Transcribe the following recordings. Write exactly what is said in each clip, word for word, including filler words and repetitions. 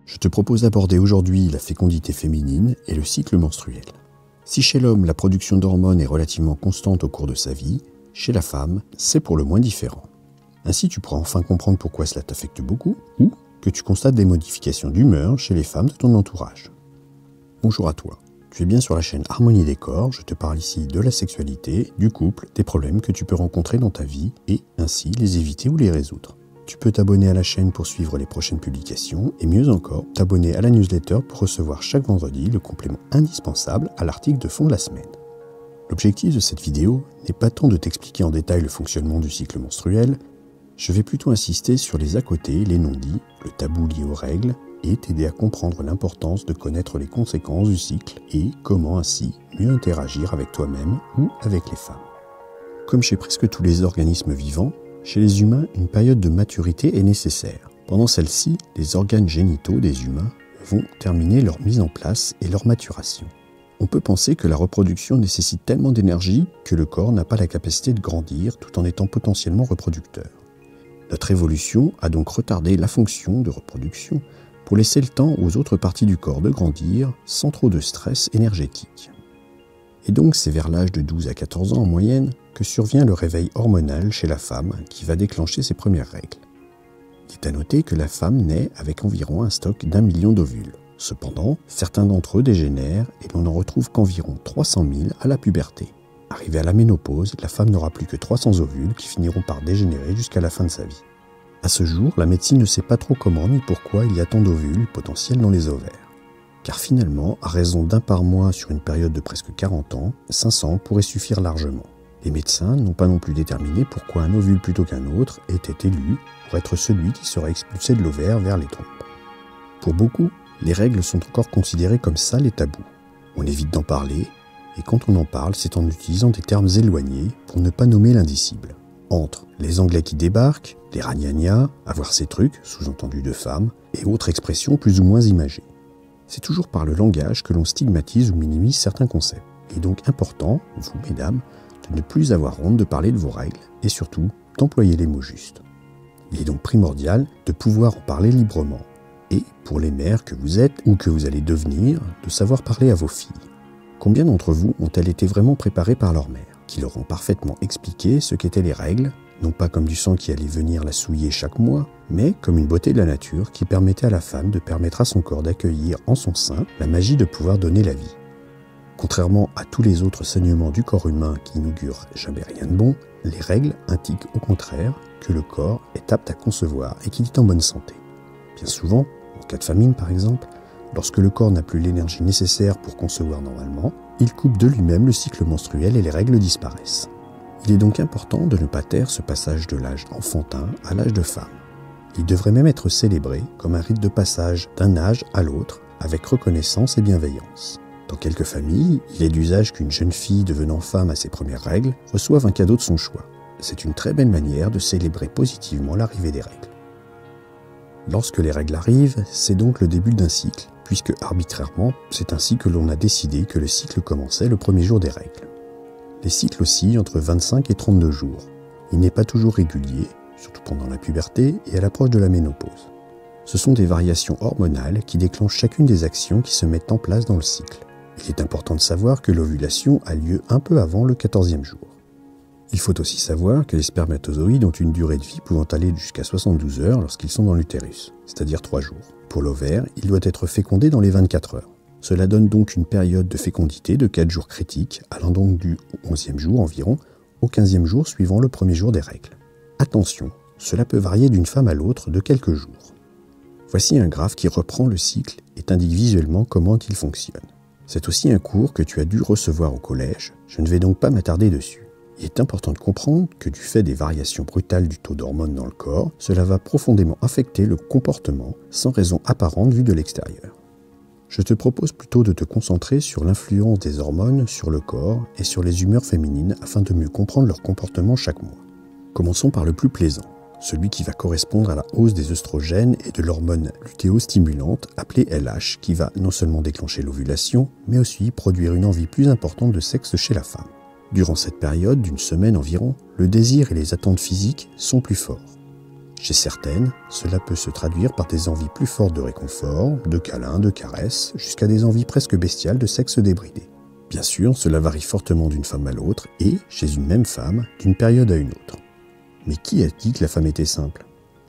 Je te propose d'aborder aujourd'hui la fécondité féminine et le cycle menstruel. Si chez l'homme, la production d'hormones est relativement constante au cours de sa vie, chez la femme, c'est pour le moins différent. Ainsi, tu pourras enfin comprendre pourquoi cela t'affecte beaucoup ou que tu constates des modifications d'humeur chez les femmes de ton entourage. Bonjour à toi, tu es bien sur la chaîne Harmonie des corps, je te parle ici de la sexualité, du couple, des problèmes que tu peux rencontrer dans ta vie et ainsi les éviter ou les résoudre. Tu peux t'abonner à la chaîne pour suivre les prochaines publications et mieux encore, t'abonner à la newsletter pour recevoir chaque vendredi le complément indispensable à l'article de fond de la semaine. L'objectif de cette vidéo n'est pas tant de t'expliquer en détail le fonctionnement du cycle menstruel, je vais plutôt insister sur les à côté, les non-dits, le tabou lié aux règles et t'aider à comprendre l'importance de connaître les conséquences du cycle et comment ainsi mieux interagir avec toi-même ou avec les femmes. Comme chez presque tous les organismes vivants, chez les humains, une période de maturité est nécessaire. Pendant celle-ci, les organes génitaux des humains vont terminer leur mise en place et leur maturation. On peut penser que la reproduction nécessite tellement d'énergie que le corps n'a pas la capacité de grandir tout en étant potentiellement reproducteur. Notre évolution a donc retardé la fonction de reproduction pour laisser le temps aux autres parties du corps de grandir sans trop de stress énergétique. Et donc c'est vers l'âge de douze à quatorze ans en moyenne que survient le réveil hormonal chez la femme qui va déclencher ses premières règles. Il est à noter que la femme naît avec environ un stock d'un million d'ovules. Cependant, certains d'entre eux dégénèrent et l'on n'en retrouve qu'environ trois cent mille à la puberté. Arrivée à la ménopause, la femme n'aura plus que trois cents ovules qui finiront par dégénérer jusqu'à la fin de sa vie. À ce jour, la médecine ne sait pas trop comment ni pourquoi il y a tant d'ovules potentiels dans les ovaires. Car finalement, à raison d'un par mois sur une période de presque quarante ans, cinq cents pourraient suffire largement. Les médecins n'ont pas non plus déterminé pourquoi un ovule plutôt qu'un autre était élu pour être celui qui sera expulsé de l'ovaire vers les trompes. Pour beaucoup, les règles sont encore considérées comme sales et tabous. On évite d'en parler, et quand on en parle, c'est en utilisant des termes éloignés pour ne pas nommer l'indicible. Entre les Anglais qui débarquent, les ragnagnas, avoir ces trucs, sous-entendu de femmes, et autres expressions plus ou moins imagées. C'est toujours par le langage que l'on stigmatise ou minimise certains concepts. Il est donc important, vous mesdames, de ne plus avoir honte de parler de vos règles et surtout d'employer les mots justes. Il est donc primordial de pouvoir en parler librement et, pour les mères que vous êtes ou que vous allez devenir, de savoir parler à vos filles. Combien d'entre vous ont-elles été vraiment préparées par leur mère, qui leur ont parfaitement expliqué ce qu'étaient les règles, non pas comme du sang qui allait venir la souiller chaque mois, mais comme une beauté de la nature qui permettait à la femme de permettre à son corps d'accueillir en son sein la magie de pouvoir donner la vie. Contrairement à tous les autres saignements du corps humain qui n'augurent jamais rien de bon, les règles indiquent au contraire que le corps est apte à concevoir et qu'il est en bonne santé. Bien souvent, en cas de famine par exemple, lorsque le corps n'a plus l'énergie nécessaire pour concevoir normalement, il coupe de lui-même le cycle menstruel et les règles disparaissent. Il est donc important de ne pas taire ce passage de l'âge enfantin à l'âge de femme. Il devrait même être célébré comme un rite de passage d'un âge à l'autre avec reconnaissance et bienveillance. Dans quelques familles, il est d'usage qu'une jeune fille devenant femme à ses premières règles reçoive un cadeau de son choix. C'est une très belle manière de célébrer positivement l'arrivée des règles. Lorsque les règles arrivent, c'est donc le début d'un cycle, puisque arbitrairement, c'est ainsi que l'on a décidé que le cycle commençait le premier jour des règles. Les cycles oscillent entre vingt-cinq et trente-deux jours. Il n'est pas toujours régulier, surtout pendant la puberté et à l'approche de la ménopause. Ce sont des variations hormonales qui déclenchent chacune des actions qui se mettent en place dans le cycle. Il est important de savoir que l'ovulation a lieu un peu avant le quatorzième jour. Il faut aussi savoir que les spermatozoïdes ont une durée de vie pouvant aller jusqu'à soixante-douze heures lorsqu'ils sont dans l'utérus, c'est-à-dire trois jours. Pour l'ovaire, il doit être fécondé dans les vingt-quatre heures. Cela donne donc une période de fécondité de quatre jours critiques, allant donc du onzième jour environ au quinzième jour suivant le premier jour des règles. Attention, cela peut varier d'une femme à l'autre de quelques jours. Voici un graphe qui reprend le cycle et t'indique visuellement comment il fonctionne. C'est aussi un cours que tu as dû recevoir au collège, je ne vais donc pas m'attarder dessus. Il est important de comprendre que du fait des variations brutales du taux d'hormones dans le corps, cela va profondément affecter le comportement sans raison apparente vue de l'extérieur. Je te propose plutôt de te concentrer sur l'influence des hormones sur le corps et sur les humeurs féminines afin de mieux comprendre leur comportement chaque mois. Commençons par le plus plaisant, celui qui va correspondre à la hausse des œstrogènes et de l'hormone lutéostimulante appelée L H qui va non seulement déclencher l'ovulation, mais aussi produire une envie plus importante de sexe chez la femme. Durant cette période d'une semaine environ, le désir et les attentes physiques sont plus forts. Chez certaines, cela peut se traduire par des envies plus fortes de réconfort, de câlins, de caresses, jusqu'à des envies presque bestiales de sexe débridé. Bien sûr, cela varie fortement d'une femme à l'autre et, chez une même femme, d'une période à une autre. Mais qui a dit que la femme était simple?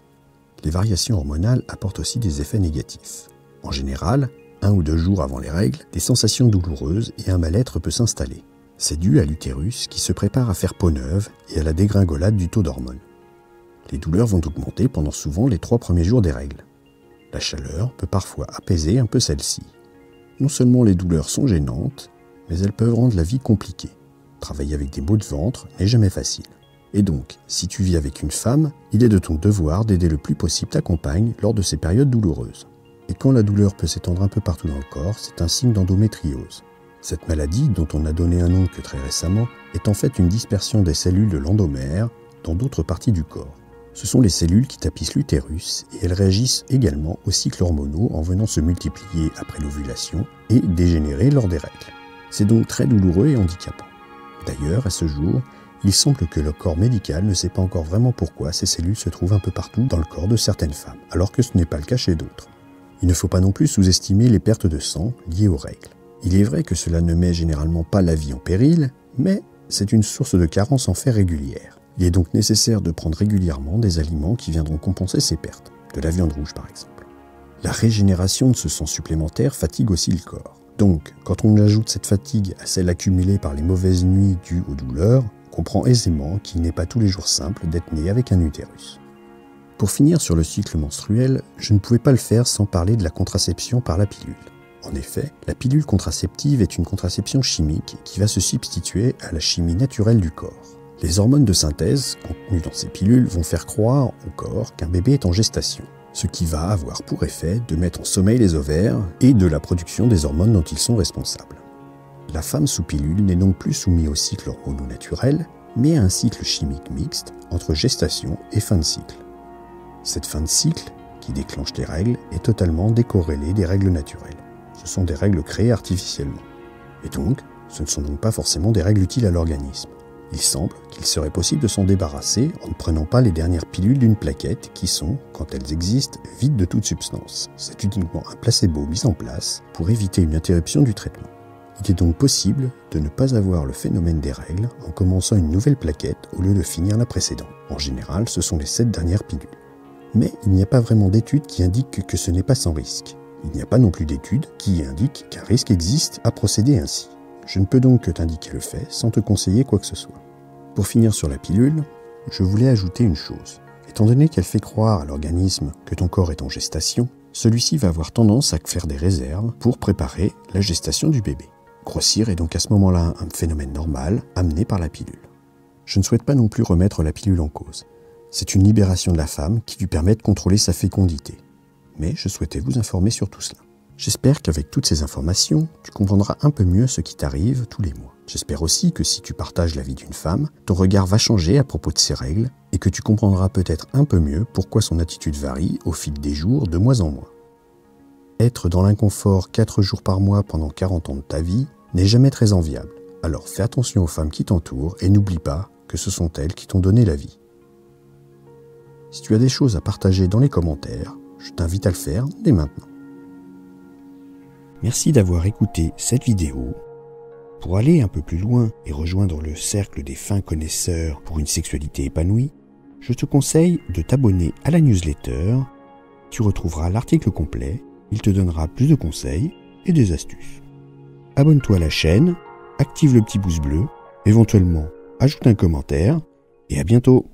Les variations hormonales apportent aussi des effets négatifs. En général, un ou deux jours avant les règles, des sensations douloureuses et un mal-être peut s'installer. C'est dû à l'utérus qui se prépare à faire peau neuve et à la dégringolade du taux d'hormones. Les douleurs vont augmenter pendant souvent les trois premiers jours des règles. La chaleur peut parfois apaiser un peu celle-ci. Non seulement les douleurs sont gênantes, mais elles peuvent rendre la vie compliquée. Travailler avec des maux de ventre n'est jamais facile. Et donc, si tu vis avec une femme, il est de ton devoir d'aider le plus possible ta compagne lors de ces périodes douloureuses. Et quand la douleur peut s'étendre un peu partout dans le corps, c'est un signe d'endométriose. Cette maladie, dont on n'a donné un nom que très récemment, est en fait une dispersion des cellules de l'endomère dans d'autres parties du corps. Ce sont les cellules qui tapissent l'utérus et elles réagissent également aux cycles hormonaux en venant se multiplier après l'ovulation et dégénérer lors des règles. C'est donc très douloureux et handicapant. D'ailleurs, à ce jour, il semble que le corps médical ne sait pas encore vraiment pourquoi ces cellules se trouvent un peu partout dans le corps de certaines femmes, alors que ce n'est pas le cas chez d'autres. Il ne faut pas non plus sous-estimer les pertes de sang liées aux règles. Il est vrai que cela ne met généralement pas la vie en péril, mais c'est une source de carence en fer régulière. Il est donc nécessaire de prendre régulièrement des aliments qui viendront compenser ces pertes, de la viande rouge par exemple. La régénération de ce sang supplémentaire fatigue aussi le corps. Donc, quand on ajoute cette fatigue à celle accumulée par les mauvaises nuits dues aux douleurs, on comprend aisément qu'il n'est pas tous les jours simple d'être né avec un utérus. Pour finir sur le cycle menstruel, je ne pouvais pas le faire sans parler de la contraception par la pilule. En effet, la pilule contraceptive est une contraception chimique qui va se substituer à la chimie naturelle du corps. Les hormones de synthèse contenues dans ces pilules vont faire croire au corps qu'un bébé est en gestation, ce qui va avoir pour effet de mettre en sommeil les ovaires et de la production des hormones dont ils sont responsables. La femme sous pilule n'est donc plus soumise au cycle hormonal naturel, mais à un cycle chimique mixte entre gestation et fin de cycle. Cette fin de cycle, qui déclenche les règles, est totalement décorrélée des règles naturelles. Ce sont des règles créées artificiellement. Et donc, ce ne sont donc pas forcément des règles utiles à l'organisme. Il semble qu'il serait possible de s'en débarrasser en ne prenant pas les dernières pilules d'une plaquette qui sont, quand elles existent, vides de toute substance. C'est uniquement un placebo mis en place pour éviter une interruption du traitement. Il est donc possible de ne pas avoir le phénomène des règles en commençant une nouvelle plaquette au lieu de finir la précédente. En général, ce sont les sept dernières pilules. Mais il n'y a pas vraiment d'études qui indiquent que ce n'est pas sans risque. Il n'y a pas non plus d'études qui indiquent qu'un risque existe à procéder ainsi. Je ne peux donc que t'indiquer le fait sans te conseiller quoi que ce soit. Pour finir sur la pilule, je voulais ajouter une chose. Étant donné qu'elle fait croire à l'organisme que ton corps est en gestation, celui-ci va avoir tendance à faire des réserves pour préparer la gestation du bébé. Grossir est donc à ce moment-là un phénomène normal amené par la pilule. Je ne souhaite pas non plus remettre la pilule en cause. C'est une libération de la femme qui lui permet de contrôler sa fécondité. Mais je souhaitais vous informer sur tout cela. J'espère qu'avec toutes ces informations, tu comprendras un peu mieux ce qui t'arrive tous les mois. J'espère aussi que si tu partages la vie d'une femme, ton regard va changer à propos de ses règles et que tu comprendras peut-être un peu mieux pourquoi son attitude varie au fil des jours de mois en mois. Être dans l'inconfort quatre jours par mois pendant quarante ans de ta vie n'est jamais très enviable. Alors fais attention aux femmes qui t'entourent et n'oublie pas que ce sont elles qui t'ont donné la vie. Si tu as des choses à partager dans les commentaires, je t'invite à le faire dès maintenant. Merci d'avoir écouté cette vidéo. Pour aller un peu plus loin et rejoindre le cercle des fins connaisseurs pour une sexualité épanouie, je te conseille de t'abonner à la newsletter. Tu retrouveras l'article complet, il te donnera plus de conseils et des astuces. Abonne-toi à la chaîne, active le petit pouce bleu, éventuellement ajoute un commentaire et à bientôt.